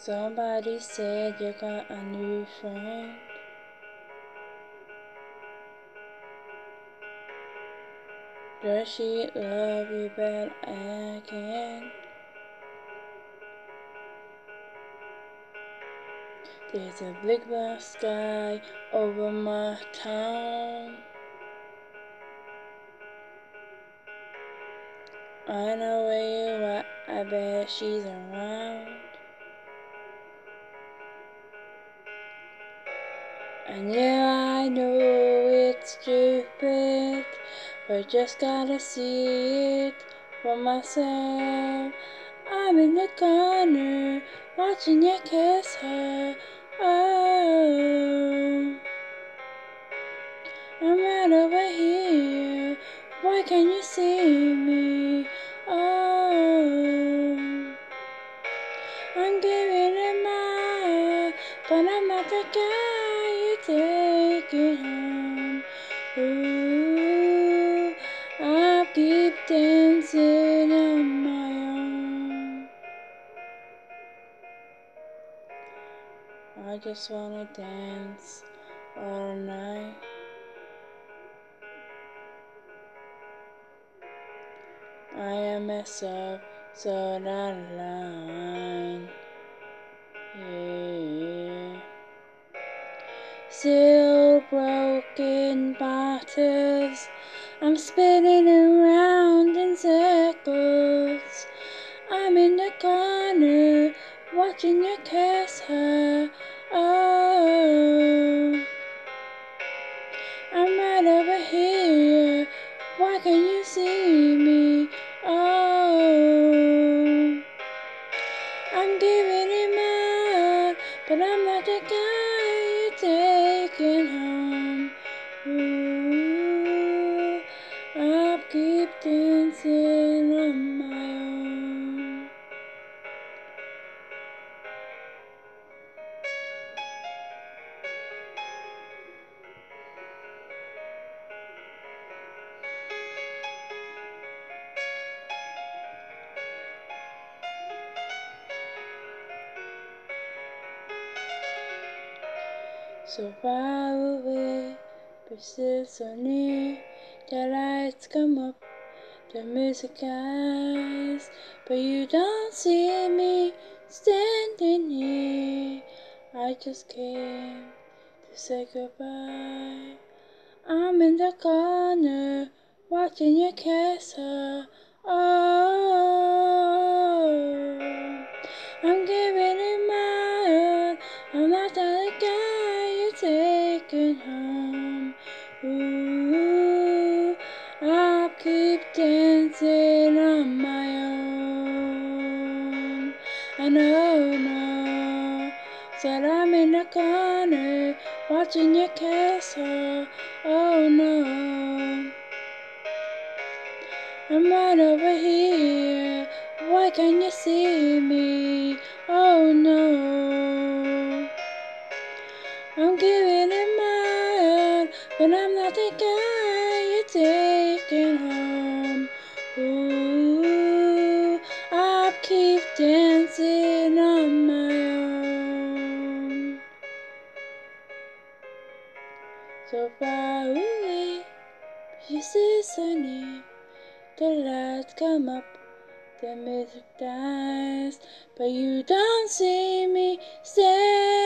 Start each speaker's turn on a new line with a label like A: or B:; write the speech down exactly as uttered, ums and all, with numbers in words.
A: Somebody said you got a new friend. Does she love you back again? There's a big black sky over my town. I know where you are, I bet she's around. And yeah, I know it's stupid, but just gotta see it for myself. I'm in the corner, watching you kiss her. Oh, I'm right over here, why can't you see me? Oh, I'm giving it my all, but I'm not the guy you take it home. Ooh, I'll keep dancing on my own. I just wanna dance all night. I am messed up, so that line. Yeah. Still broken bottles, I'm spinning around in circles. I'm in the corner, watching you kiss her. Oh, I'm right over here, why can't you see me? Oh, I'm giving it my all, but I'm not the guy you're taking home. Ooh, I'll keep dancing on my own. So far away, but still so near. The lights come up, the music dies, but you don't see me standing here. I just came to say goodbye. I'm in the corner, watching you kiss her. Oh, I'm giving it my all, I'm not the guy you're taking home. Ooh, I'll keep dancing on my own. I know, no, said I'm in the corner, watching you kiss her. Oh no, I'm right over here, why can't you see me? Oh no, I'm giving it my all, but I'm not the guy you're taking home. Ooh, I'll keep dancing on my own. So far away, you see sunny, the lights come up, the music dies, but you don't see me stay.